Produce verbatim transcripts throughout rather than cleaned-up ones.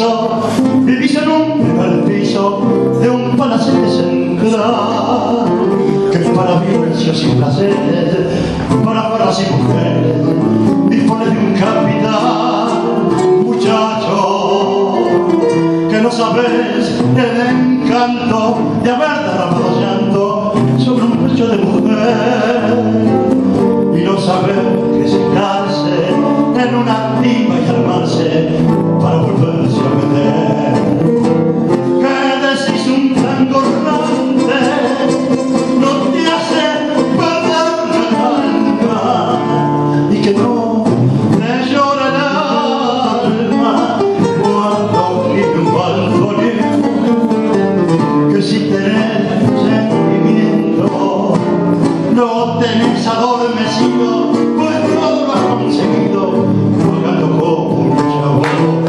piso, vivís en un primer piso de un palacete central que para violencias y placeres, para farras y mujeres, dispone de un capital, muchacho, que no sabes el encanto de haber derramado llanto sobre un pecho de mujer y no saber que secarse en una timba y armarse para volverse a meter. Que decís un tango errante no te hace perder la calma y que no te llora el alma cuando vive un balconeo. Que si tenés sentimiento no tenés adormecido, pues todo lo has conseguido jugando como un chavo.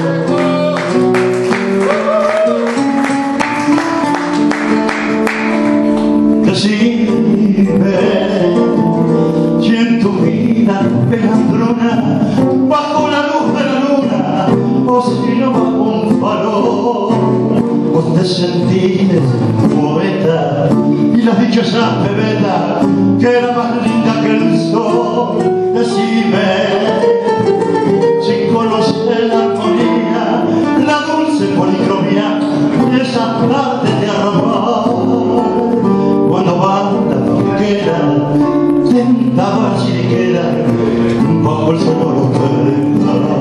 Decime si en tu vida pelandrona, bajo la luz de la luna, o si no bajo un farol, vos te sentís poeta y la dichosa bebeta que era más linda que el sol. Decime si conoces la armonía, la dulce policromía de esa tarde de arrabal, cuando banda toquera tentaba chiriquera bajo el sonoro